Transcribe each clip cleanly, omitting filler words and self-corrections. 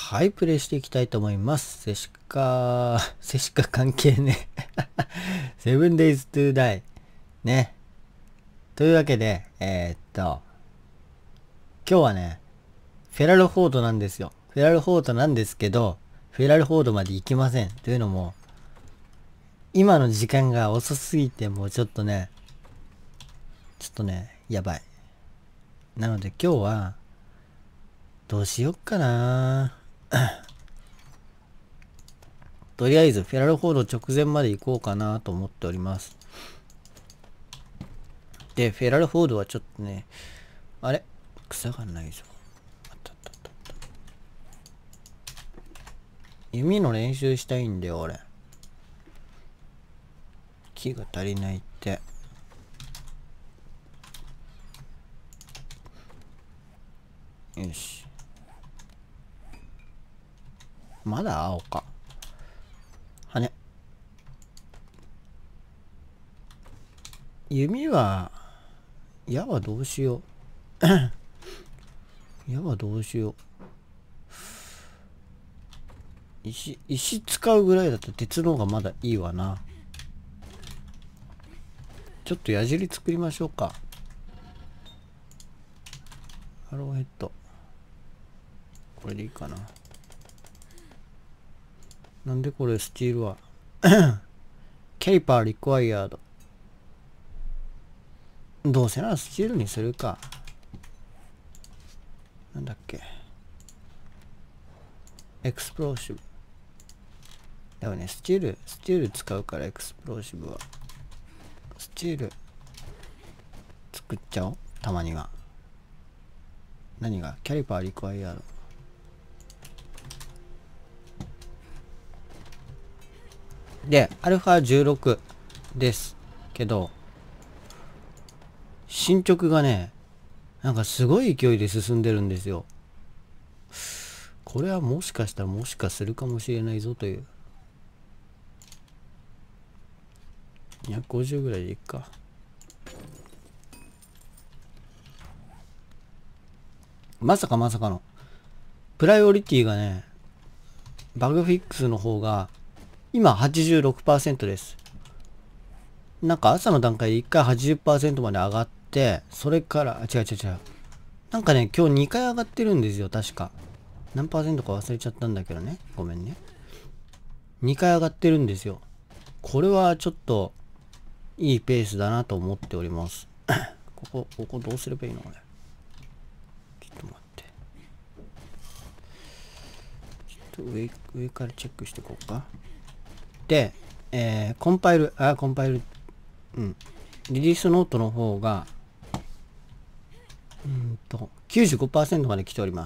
はい、プレイしていきたいと思います。セシカ関係ね。7 days to die。ね。というわけで、今日はね、フェラルフォードなんですよ。フェラルフォードなんですけど、フェラルフォードまで行きません。というのも、今の時間が遅すぎて、もうちょっとね、やばい。なので今日は、どうしよっかなとりあえずフェラルフォード直前まで行こうかなと思っております。で、フェラルフォードはちょっとね、あれ草がないぞ。あったあったあった。弓の練習したいんだよ、俺。木が足りないって。よし。まだ青か。羽。弓は、矢はどうしよう。矢はどうしよう。石使うぐらいだと鉄の方がまだいいわな。ちょっと矢尻作りましょうか。アローヘッド。これでいいかな。なんでこれスチールはキャリパーリクワイヤード。どうせならスチールにするか。なんだっけ。エクスプローシブ。でもね、スチール使うからエクスプローシブは。スチール作っちゃおう。たまには。何がキャリパーリクワイヤード。で、アルファ16ですけど、進捗がね、なんかすごい勢いで進んでるんですよ。これはもしかしたらもしかするかもしれないぞという。250ぐらいでいっか。まさかのプライオリティがね、バグフィックスの方が今 86% です。なんか朝の段階で1回 80% まで上がって、それから、違う。なんかね、今日2回上がってるんですよ、確か。何パーセントか忘れちゃったんだけどね。ごめんね。2回上がってるんですよ。これはちょっと、いいペースだなと思っております。ここどうすればいいの俺。ちょっと待って。ちょっと上からチェックしていこうか。で、コンパイル、リリースノートの方が、95% まで来ております。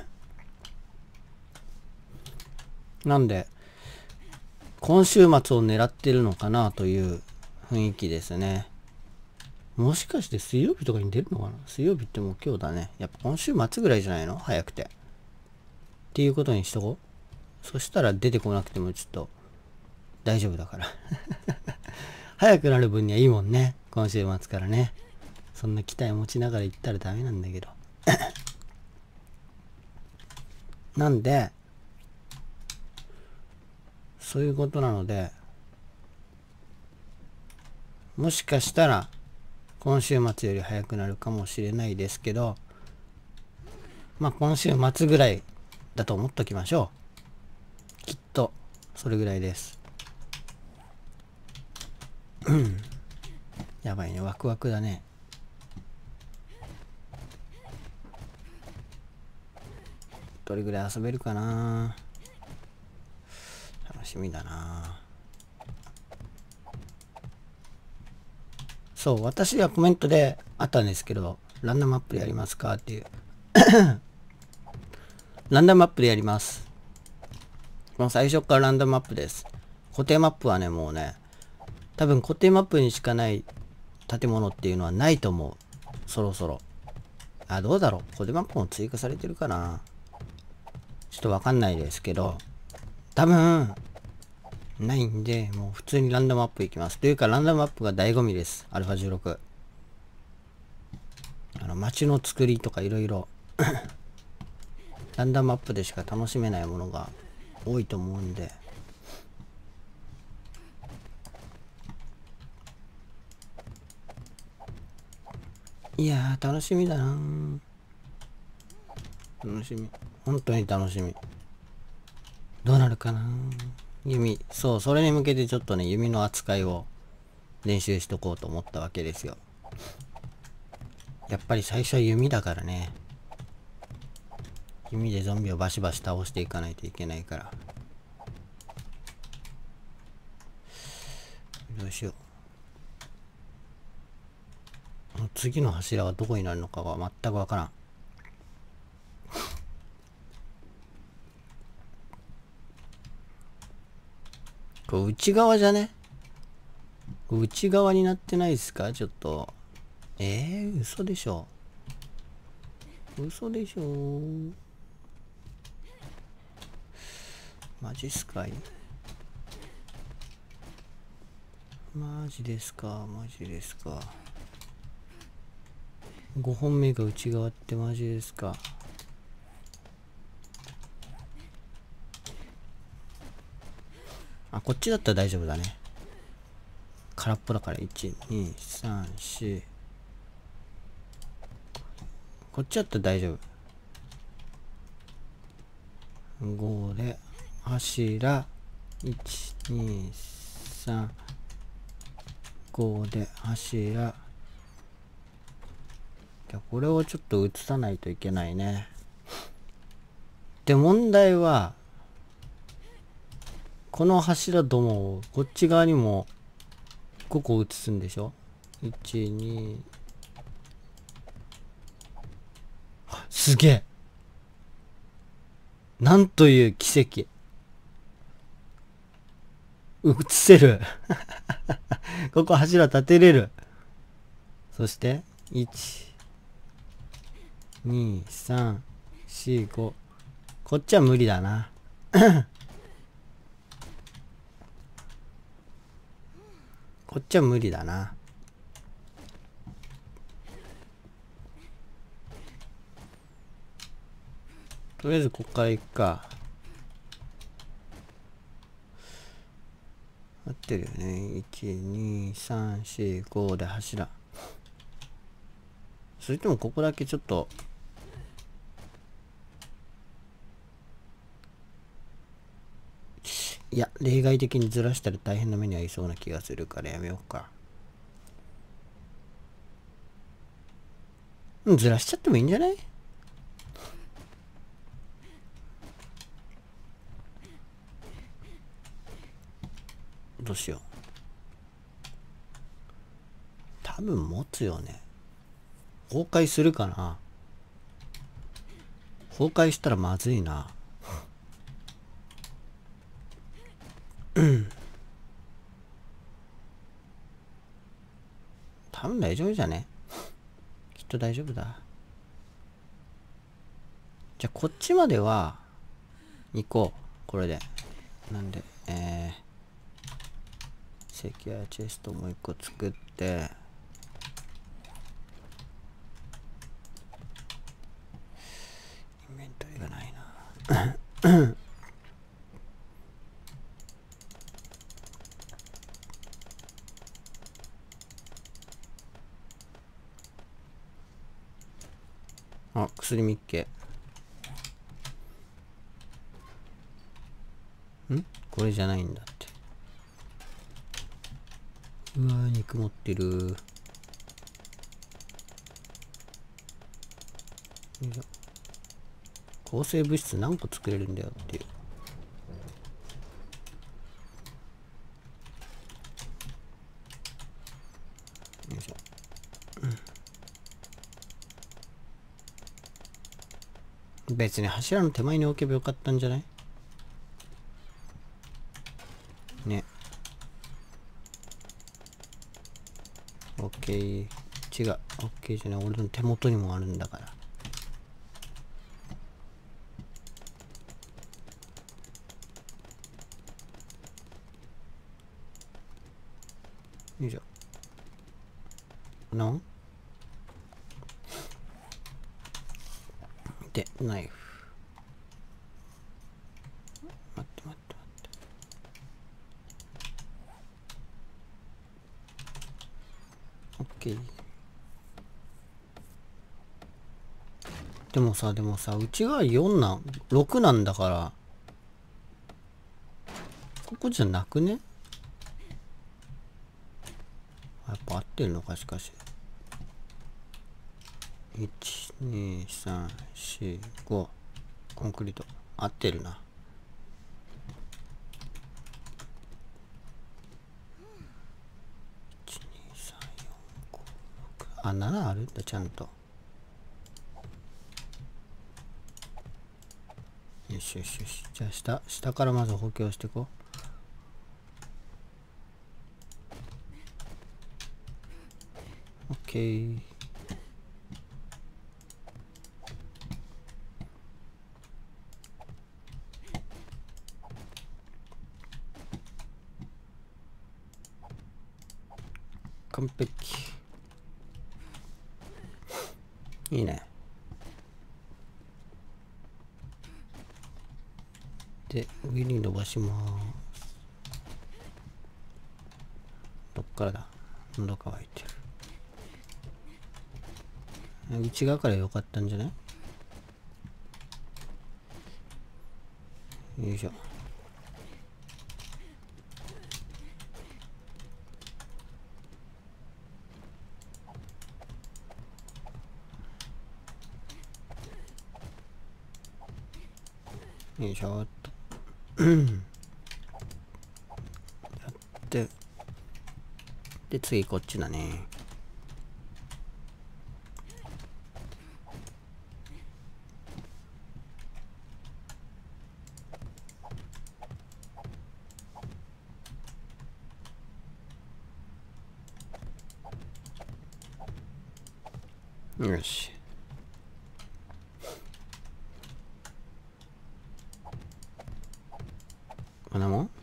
なんで、今週末を狙ってるのかなという雰囲気ですね。もしかして水曜日とかに出るのかな。水曜日ってもう今日だね。やっぱ今週末ぐらいじゃないの早くて。っていうことにしとこう。そしたら出てこなくてもちょっと大丈夫だから。早くなる分にはいいもんね。今週末からね。そんな期待持ちながら行ったらダメなんだけど。なんで、そういうことなので、もしかしたら今週末より早くなるかもしれないですけど、まあ今週末ぐらいだと思っときましょう。きっとそれぐらいです。やばいね、ワクワクだね。どれぐらい遊べるかな。楽しみだな。そう、私はコメントであったんですけど、ランダムアップでやりますかっていう。ランダムアップでやります。もう最初からランダムアップです。固定マップはね、もうね、多分固定マップにしかない建物っていうのはないと思う。そろそろ。あ、どうだろう。固定マップも追加されてるかな。ちょっとわかんないですけど、多分、ないんで、もう普通にランダムアップいきます。というか、ランダムアップが醍醐味です。アルファ16。街の作りとかいろいろランダムアップでしか楽しめないものが多いと思うんで、いやー楽しみだな。楽しみ、本当に楽しみ。どうなるかな。弓、そう、それに向けてちょっとね、弓の扱いを練習しとこうと思ったわけですよ。やっぱり最初は弓だからね。弓でゾンビをバシバシ倒していかないといけないから。どうしよう。次の柱はどこになるのかは全くわからん。これ内側じゃね？内側になってないですか？ちょっと。嘘でしょ。嘘でしょ。マジっすかい？マジですか？マジですか？5本目が内側ってマジですか？あ、こっちだったら大丈夫だね。空っぽだから1、2、3、4。こっちだったら大丈夫。5で柱。1、2、3。5で柱。じゃこれをちょっと移さないといけないね。で、問題は、この柱どもをこっち側にも5個移すんでしょ？ 1、2、すげえ。なんという奇跡。映せる。ここ柱立てれる。そして、1、2、3、4、5。こっちは無理だな。こっちは無理だな。とりあえずこっから行くか。合ってるよね。1、2、3、4、5で柱。それともここだけちょっと、いや、例外的にずらしたら大変な目に遭いそうな気がするからやめようか。うん、ずらしちゃってもいいんじゃない？どうしよう。多分持つよね。崩壊するかな？崩壊したらまずいな。多分大丈夫じゃね？きっと大丈夫だ。じゃあこっちまでは行こう。これで。なんで、セキュアチェストもう一個作って、インベントリがないな。あ、薬みっけ。これじゃないんだって。うわー、肉持ってる。よいしょ。抗生物質何個作れるんだよっていう。よいしょ。別に柱の手前に置けばよかったんじゃない？ね。オッケー。違う。オッケーじゃない。俺の手元にもあるんだから。よいしょ。で、ナイフ。 OK。でもさ、内側46なんだから、ここじゃなくね？やっぱ合ってるのか、しかし。1、2、3、4、5。コンクリート。合ってるな。1、2、3、4、5、6。あ、7あるんだ、ちゃんと。よしよしよし。じゃあ下からまず補強していこう。OK。完璧。いいね。で、上に伸ばします。どっからだ？喉乾いてる。内側から良かったんじゃない？よいしょ。よいしょっと。やって。で、次こっちだね。よし。こんなもん？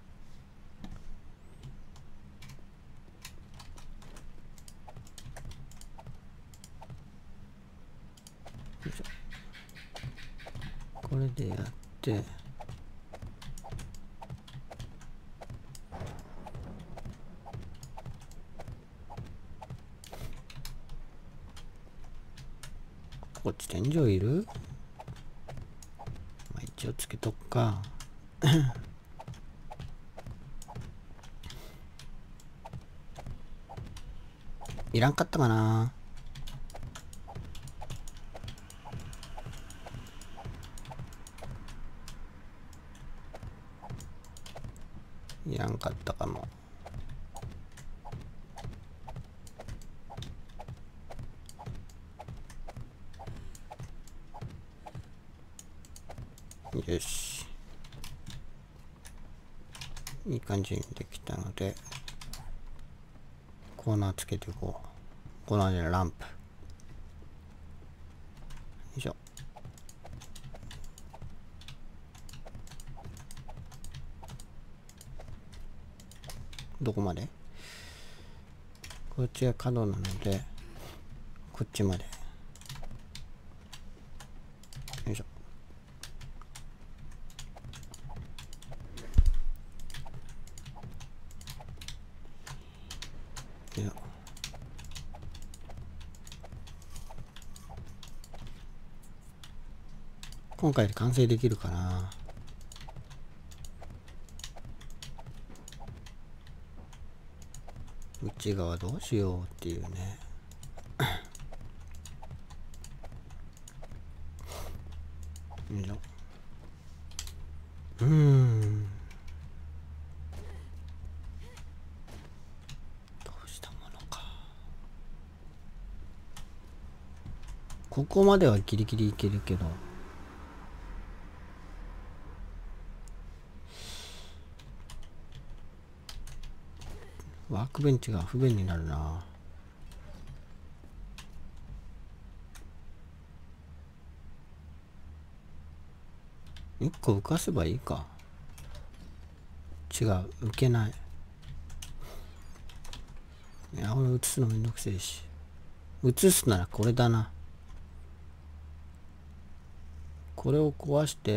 これでやって、こっち天井いる？まあ、一応つけとくか。いらんかったかな。いらんかったかも。よし。いい感じにできたので、コーナーつけていこう。コーナーでランプ。よいしょ。どこまで？こっちが角なので、こっちまで。よいしょ。よいしょ。今回で完成できるかな。内側どうしようっていうね。よいしょ。どうしたものか。ここまではギリギリいけるけど、ワークベンチが不便になるな。1個浮かせばいいか。違う、浮けない。いや、俺映すのめんどくせえし。映すならこれだな。これを壊して、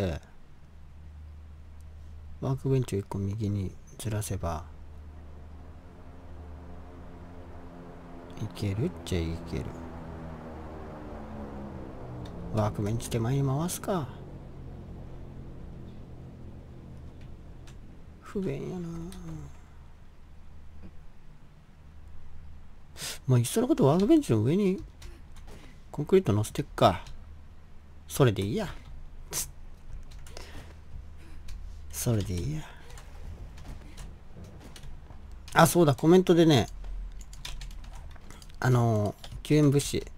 ワークベンチを1個右にずらせば、 けるっちゃいける。ワークベンチ手前に回すか。不便やな。まあいっそのことワークベンチの上にコンクリート乗せてっか。それでいいや。それでいいや。あ、そうだ、コメントでね、救援物資、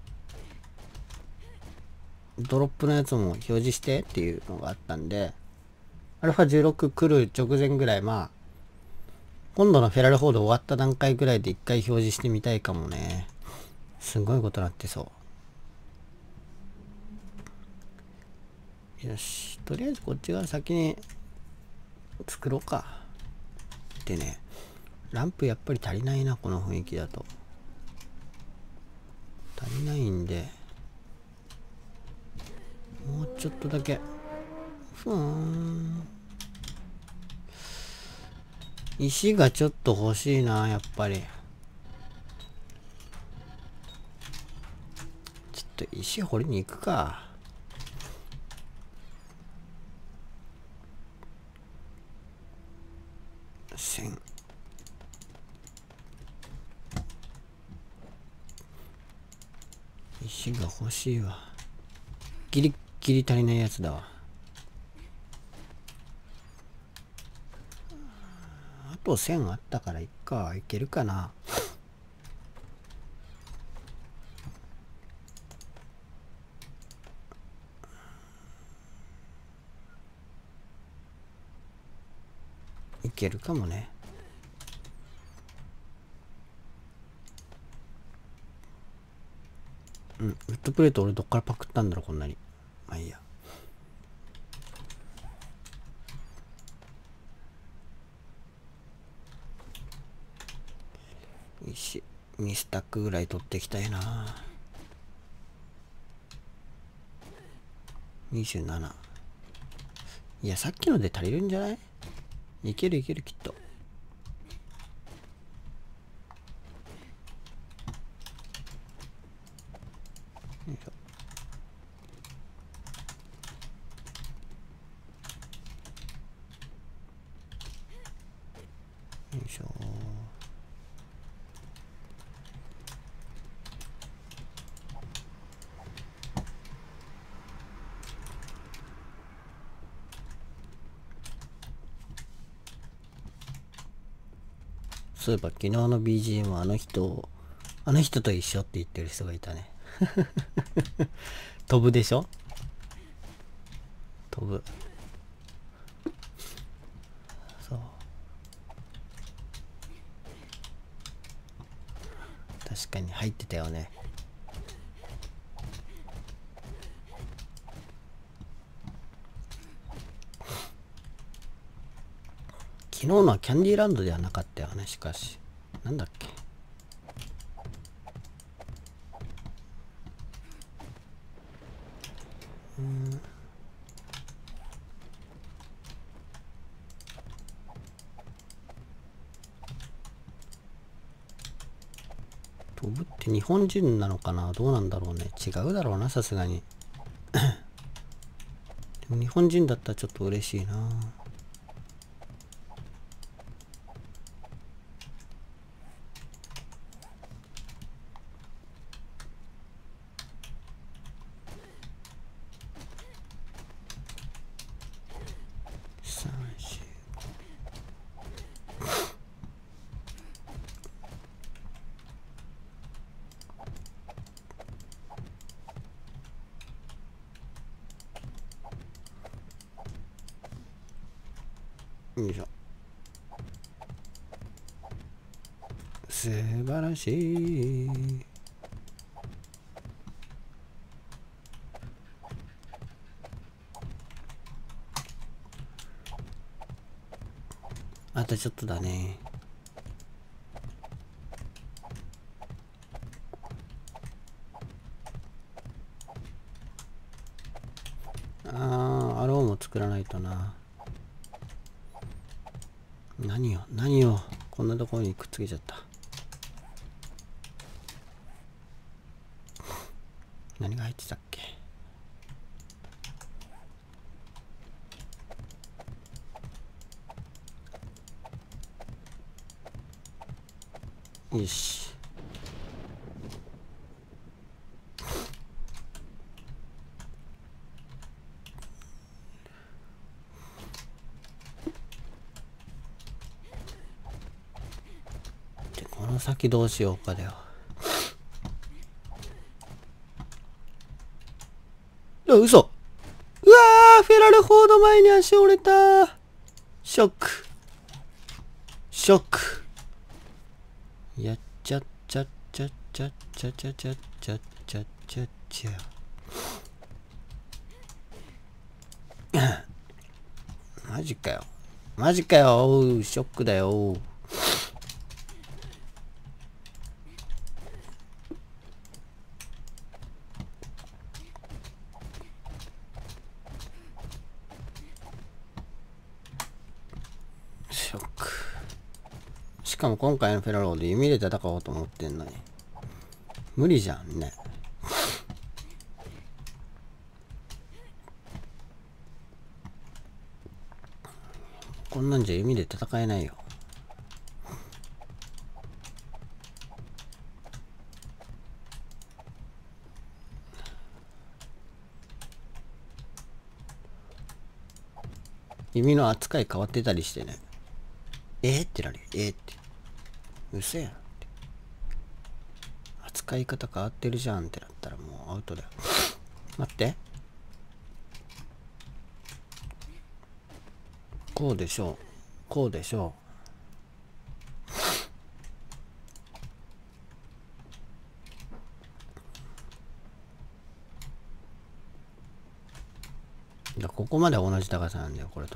ドロップのやつも表示してっていうのがあったんで、アルファ16来る直前ぐらい、まあ、今度のフェラルホール終わった段階ぐらいで一回表示してみたいかもね。すごいことなってそう。よし、とりあえずこっち側先に作ろうか。でね、ランプやっぱり足りないな、この雰囲気だと。足りないんで、もうちょっとだけ。ふーん。石がちょっと欲しいな、やっぱり。ちょっと石掘りに行くか。1000。石が欲しいわ。ギリギリ足りないやつだわ。あと1000あったからいっか。いけるかな。いけるかもね。うん、ウッドプレート俺どっからパクったんだろう、こんなに。まあいいや。石2スタックぐらい取っていきたいな。27。いや、さっきので足りるんじゃない？いけるいける、きっと。よいしょ。よいしょ。そういえば昨日の BGM あの人と一緒って言ってる人がいたね。飛ぶでしょ？飛ぶ。そう。確かに入ってたよね。昨日のはキャンディーランドではなかったよね、しかし。なんだっけ。飛ぶって日本人なのかな？どうなんだろうね。違うだろうな、さすがに。でも日本人だったらちょっと嬉しいな。よいしょ。素晴らしい。あとちょっとだね。アローも作らないとな。何をこんなところにくっつけちゃった。 何が入ってたっけ。よし。で、この先どうしようかだよ。あ、嘘。うわー、フェラルフォード前に足折れた。ショック。ショック。やっちゃっちゃっちゃっちゃっちゃっちゃっちゃっちゃっちゃっちゃっちゃ。マジかよ。マジかよ。ショックだよ。ショック。しかも今回のフェラローで弓で戦おうと思ってんのに。無理じゃんね。こんなんじゃ弓で戦えないよ。弓の扱い変わってたりしてね。ってなるよ。って。嘘やんって。扱い方変わってるじゃんってなったらもうアウトだよ。待って。こうでしょう。こうでしょう。ここまで同じ高さなんだよ、これと。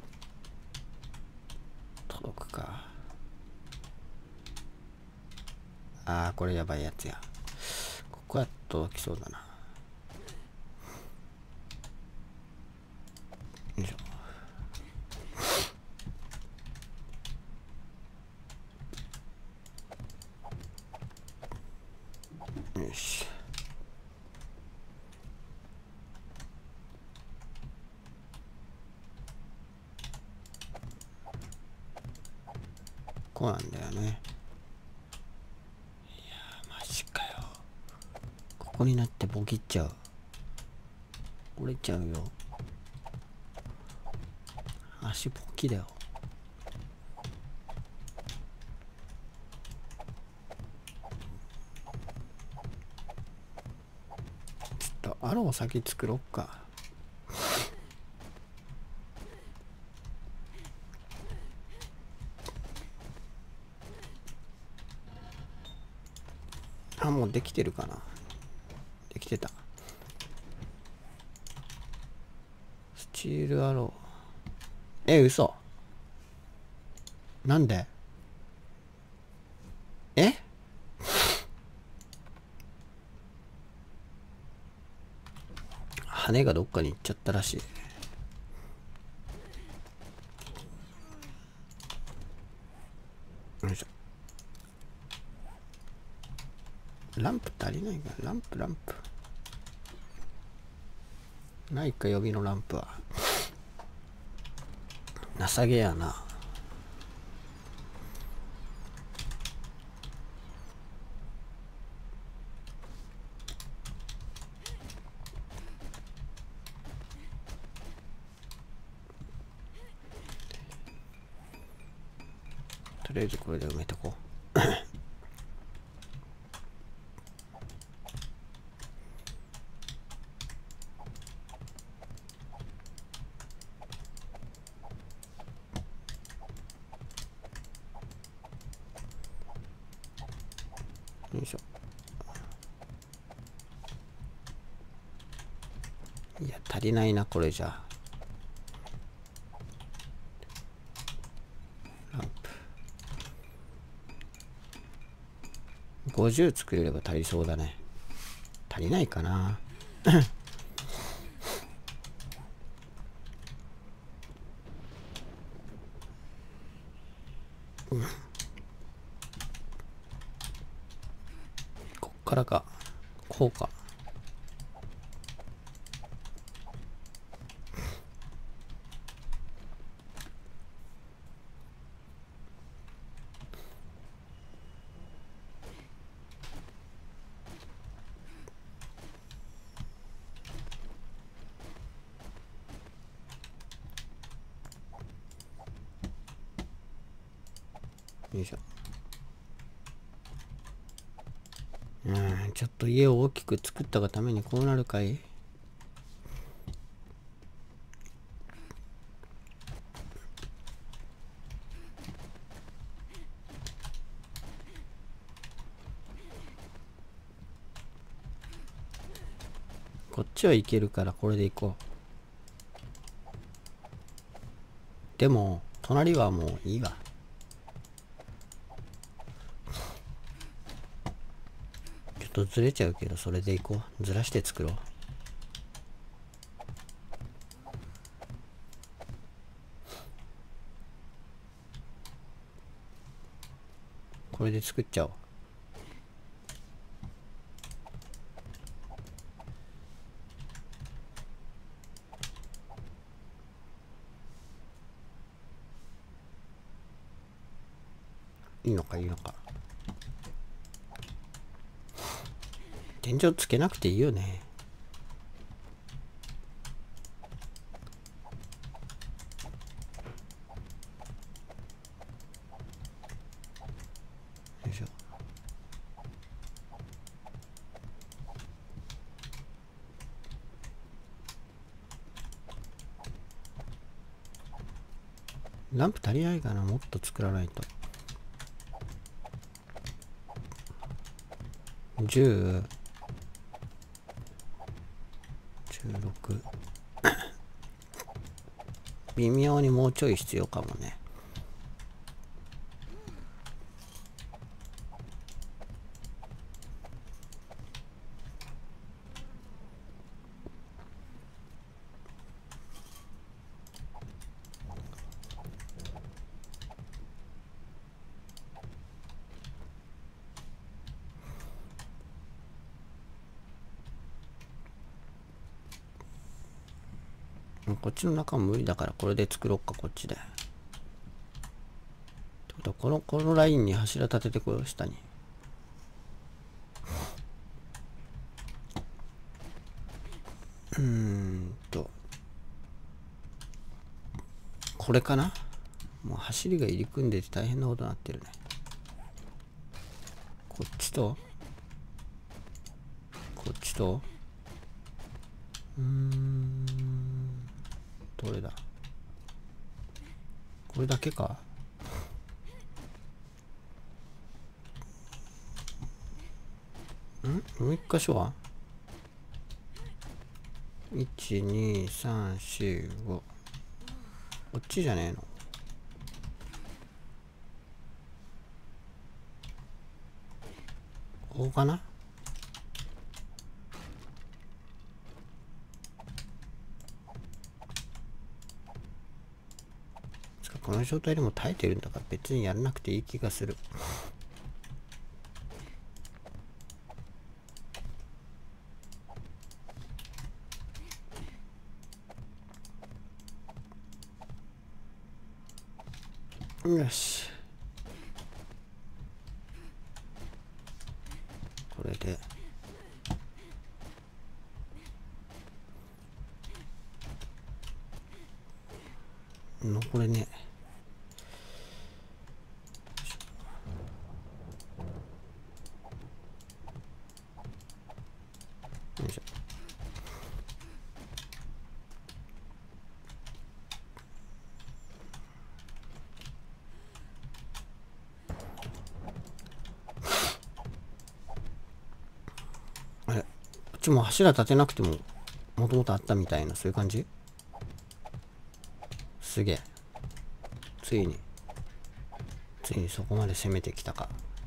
届くか。あー、これやばいやつや。ここは届きそうだな。よいしょ。よし。こうなんだよね。いやー、マジかよ。ここになってボキっちゃう。折れちゃうよ。足ボキだよ。ちょっとアロー先作ろっか。あ、もうできてるかな。できてた。スチールアロー。嘘。なんで？羽がどっかに行っちゃったらしい。よいしょ。ランプ足りないかな。ランプ。ないか、予備のランプは。情けやな。とりあえずこれで埋めとこう。よいしょ。いや、足りないな、これじゃ。ランプ。50作れれば足りそうだね。足りないかな。こっからか。こうか。 よいしょ。ちょっと家を大きく作ったがためにこうなるかい。こっちはいけるからこれでいこう。でも隣はもういいわ。ちょっとずれちゃうけどそれでいこう。ずらして作ろう。これで作っちゃおう。いいのかいいのか。天井つけなくていいよね。よいしょ。ランプ足りないかな。もっと作らないと。10、16。微妙にもうちょい必要かもね。こっちの中も無理だからこれで作ろうか。こっちで。ってことはこのラインに柱立ててこよう。下に。これかな。もう走りが入り組んでて大変なことになってるね。こっちとこっちとどれだ。これだけか。もう一箇所は ?1、2、3、4、5。こっちじゃねえの。ここかな。この状態でも耐えてるんだから別にやらなくていい気がする。よし。これで。残れね。よいしょ。あれ、こっちも柱立てなくてももともとあったみたいな、そういう感じ。すげえ。ついにそこまで攻めてきたか。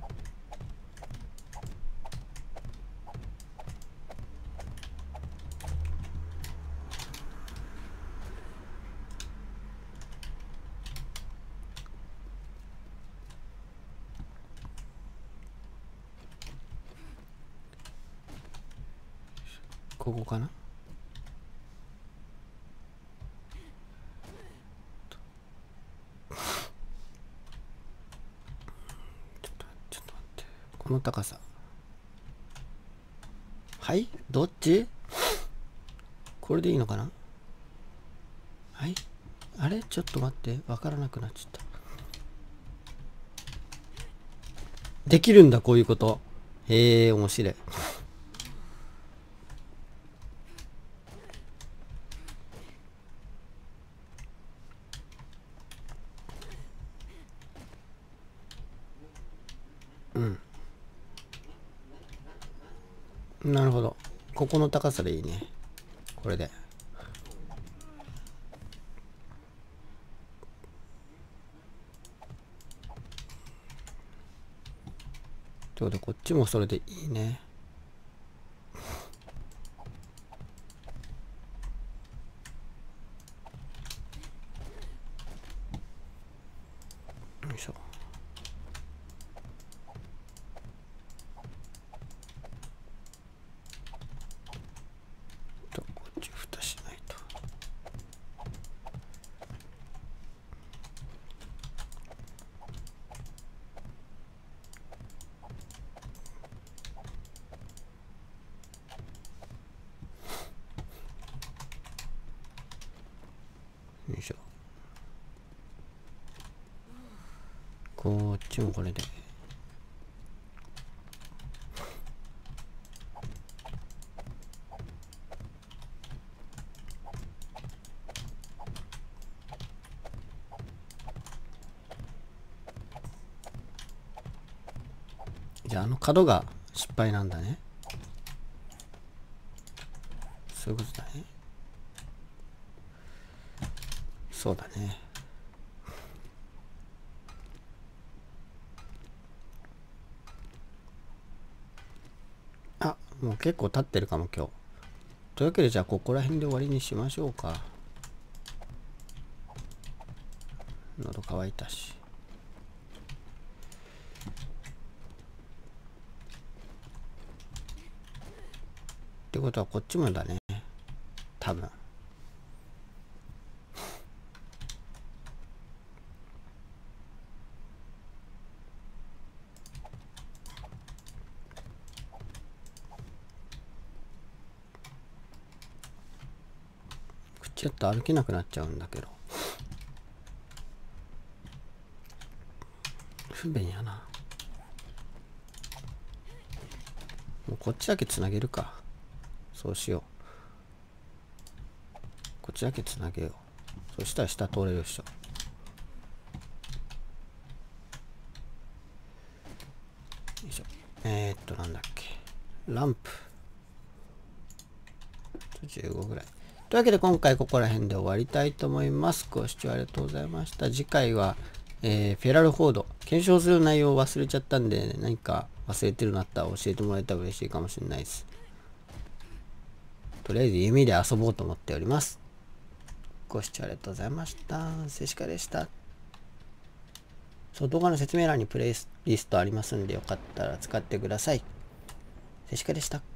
ここかな。ちょっと待って。この高さ。はい、どっち？これでいいのかな。はい、あれちょっと待って、わからなくなっちゃった。 できるんだ、こういうこと。へえ、面白い。うん。なるほど。ここの高さでいいね。これで。ということで、こっちもそれでいいね。よいしょ。こっち蓋しないと。よいしょ。こっちもこれで。じゃあ、角が失敗なんだね。そういうことだね。そうだね。あ、もう結構経ってるかも今日。というわけで、じゃあここら辺で終わりにしましょうか。喉乾いたし。ってことはこっちもだね。多分。ちょっと歩けなくなっちゃうんだけど。不便やな。もうこっちだけつなげるか。そうしよう。こっちだけつなげよう。そしたら下通れるでしょ。よいしょ。なんだっけ。ランプ。15ぐらい。というわけで今回ここら辺で終わりたいと思います。ご視聴ありがとうございました。次回は、フェラルフォード。検証する内容を忘れちゃったんで、ね、何か忘れてるのあったら教えてもらえたら嬉しいかもしれないです。とりあえず弓で遊ぼうと思っております。ご視聴ありがとうございました。セシカでした。そう、動画の説明欄にプレイリストありますんで、よかったら使ってください。セシカでした。